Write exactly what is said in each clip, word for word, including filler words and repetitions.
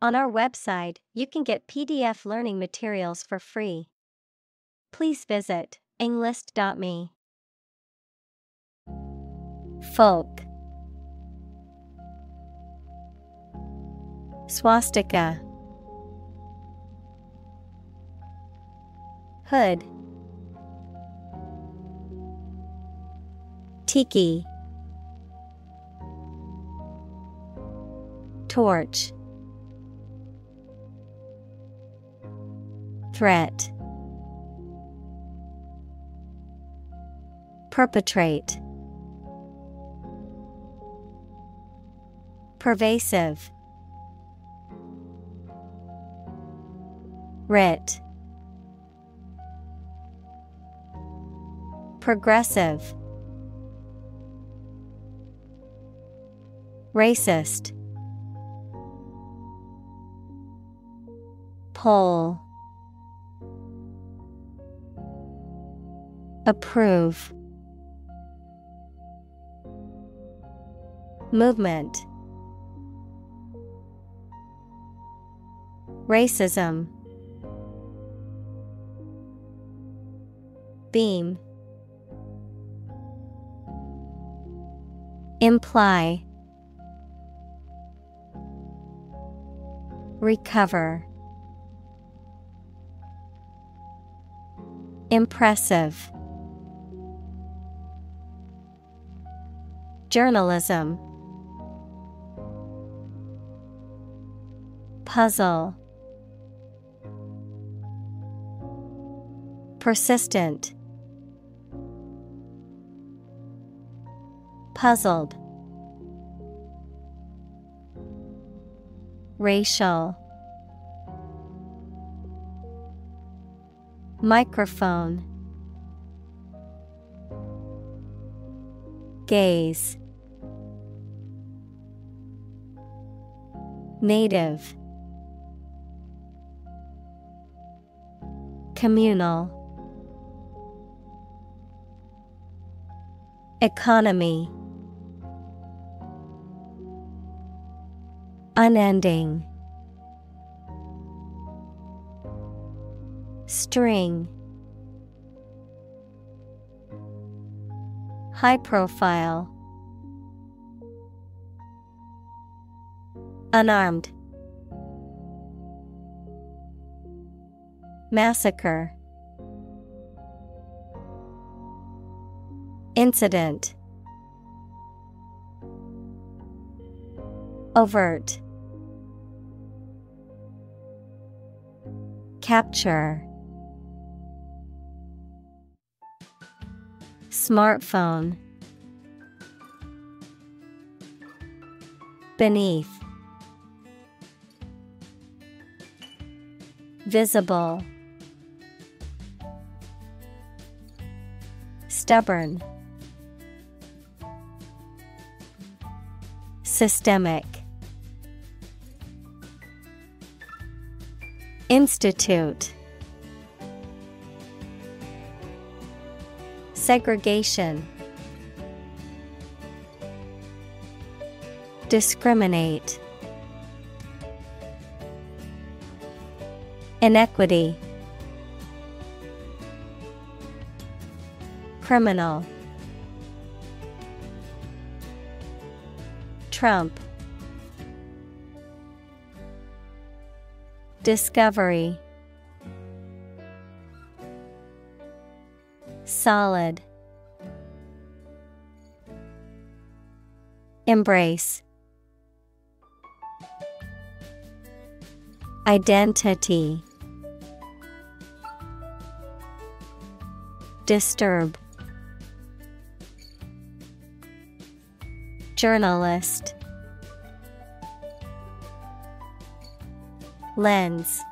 On our website, you can get P D F learning materials for free. Please visit englist dot me. Folk. Swastika. Hood. Tiki. Torch. Threat. Perpetrate. Pervasive. Writ. Progressive. Racist. Poll. Approve. Movement. Racism. Beam. Imply. Recover. Impressive. Journalism. Puzzle. Persistent. Puzzled. Racial. Microphone. Gaze. Native. Communal. Economy. Unending. String. High profile. Unarmed. Massacre. Incident. Overt. Capture. Smartphone. Beneath. Visible. Stubborn. Systemic. Institute. Segregation. Discriminate. Inequity. Criminal. Trump. Discovery. Solid. Embrace. Identity. Disturb. Journalist. Lens.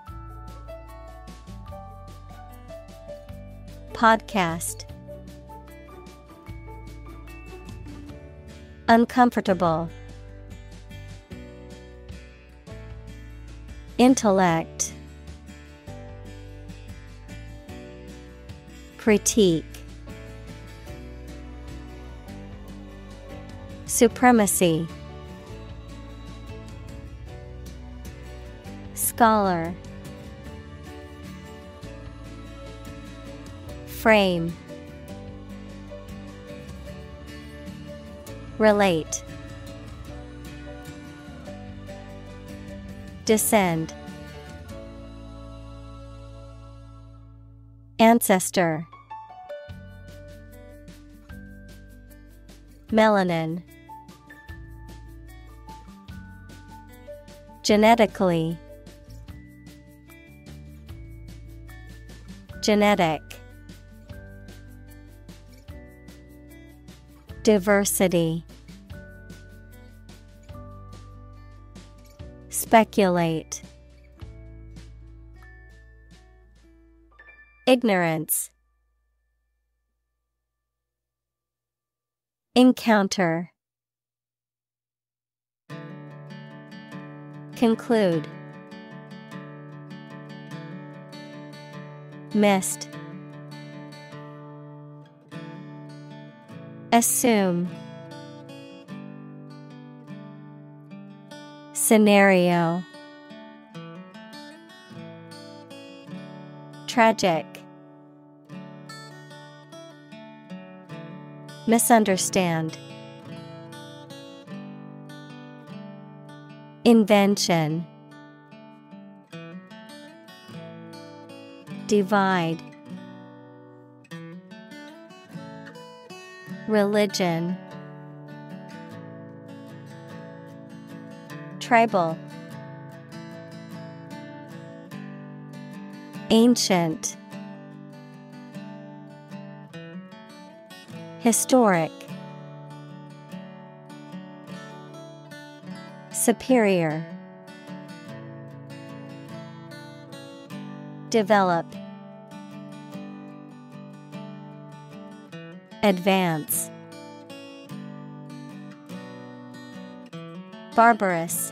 Podcast. Uncomfortable. Intellect. Critique. Supremacy. Scholar. Frame. Relate. Descend. Ancestor. Melanin. Genetically. Genetic. Diversity. Speculate. Ignorance. Encounter. Conclude. Mist. Assume. Scenario. Tragic. Misunderstand. Invention. Divide. Religion. Tribal. Ancient. Historic. Superior. Develop. Advance. Barbarous.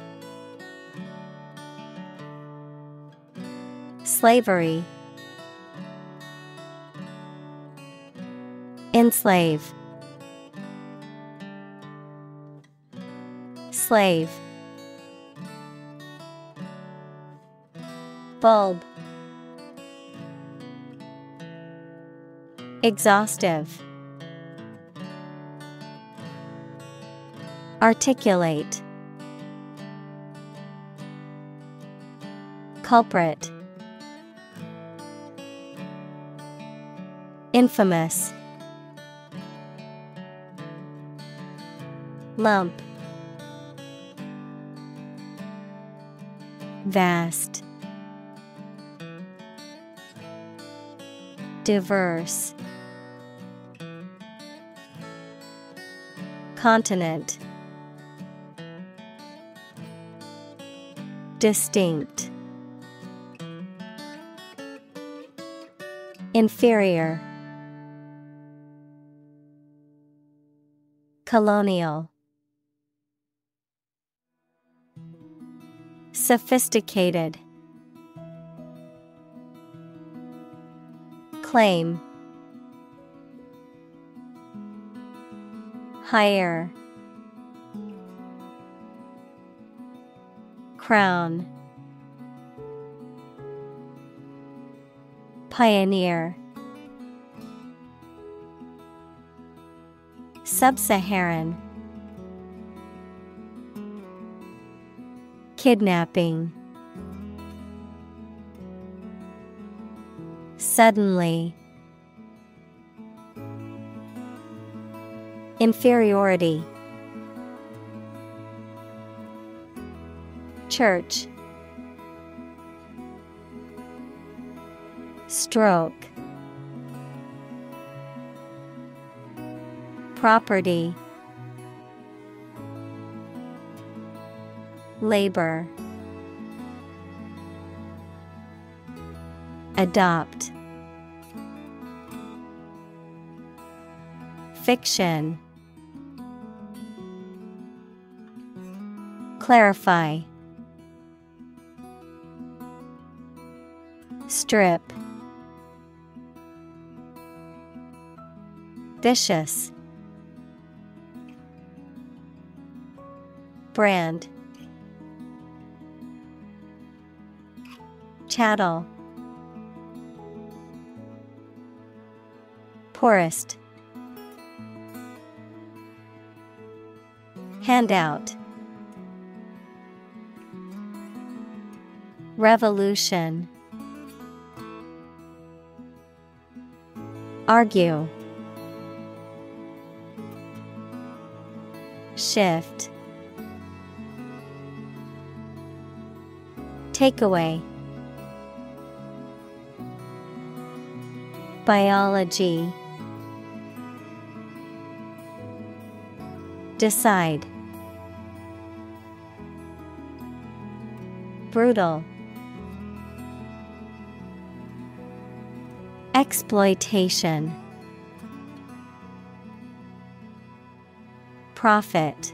Slavery. Enslave. Slave. Bulb. Exhaustive. Articulate. Culprit. Infamous. Lump. Vast. Diverse. Continent. Distinct. Inferior. Colonial. Sophisticated. Claim. Hire. Crown. Pioneer. Sub-Saharan. Kidnapping. Suddenly. Inferiority. Church. Stroke. Property. Labor. Adopt. Fiction. Clarify. Strip. Vicious. Brand. Chattel. Poorest. Handout. Revolution. Argue. Shift. Takeaway. Biology. Decide. Brutal. Exploitation. Profit.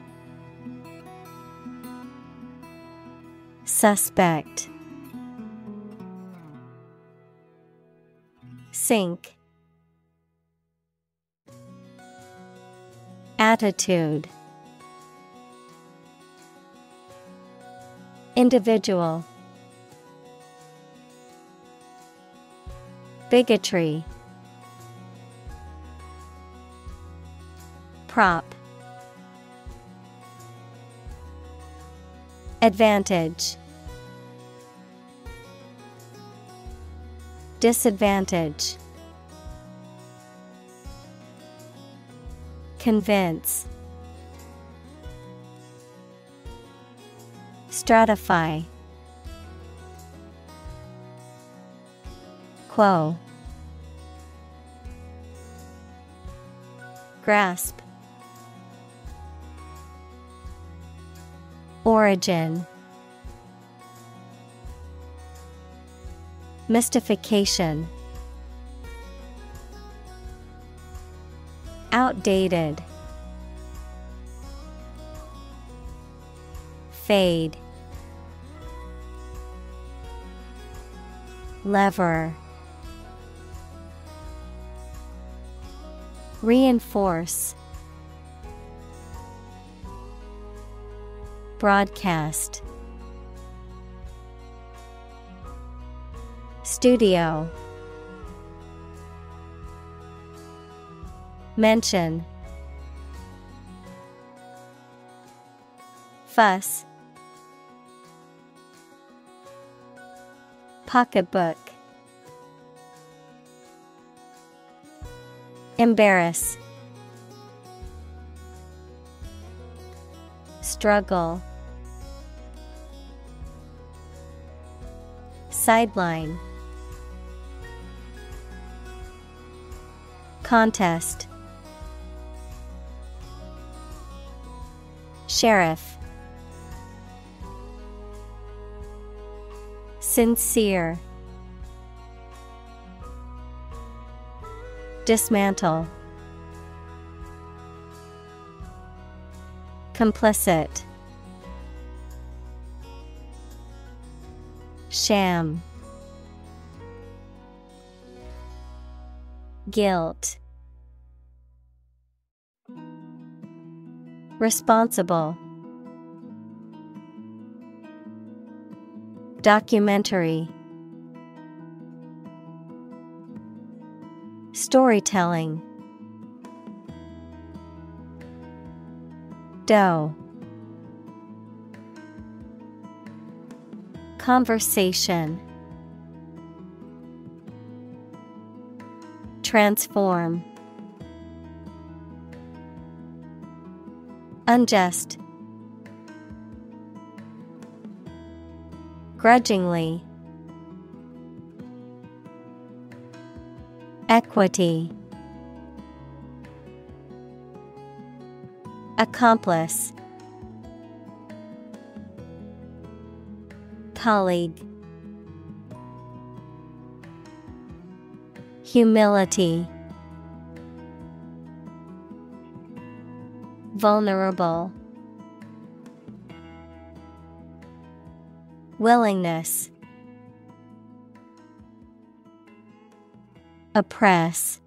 Suspect. Sink. Attitude. Individual. Bigotry. Prop. Advantage. Disadvantage. Convince. Stratify. Quo. Grasp. Origin. Mystification. Outdated. Fade. Lever. Reinforce. Broadcast. Studio. Mention. Fuss. Pocketbook. Embarrass. Struggle. Sideline. Contest. Sheriff. Sincere. Dismantle. Complicit. Sham. Guilt. Responsible. Documentary. Storytelling. Dough. Conversation. Transform. Unjust. Grudgingly. Equity. Accomplice. Colleague. Humility. Vulnerable. Willingness. Oppress.